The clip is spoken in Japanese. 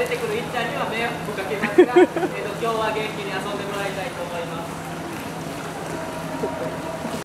てくるいっちゃんには迷惑をかけますが、今日は元気に遊んでもらいたいと思います。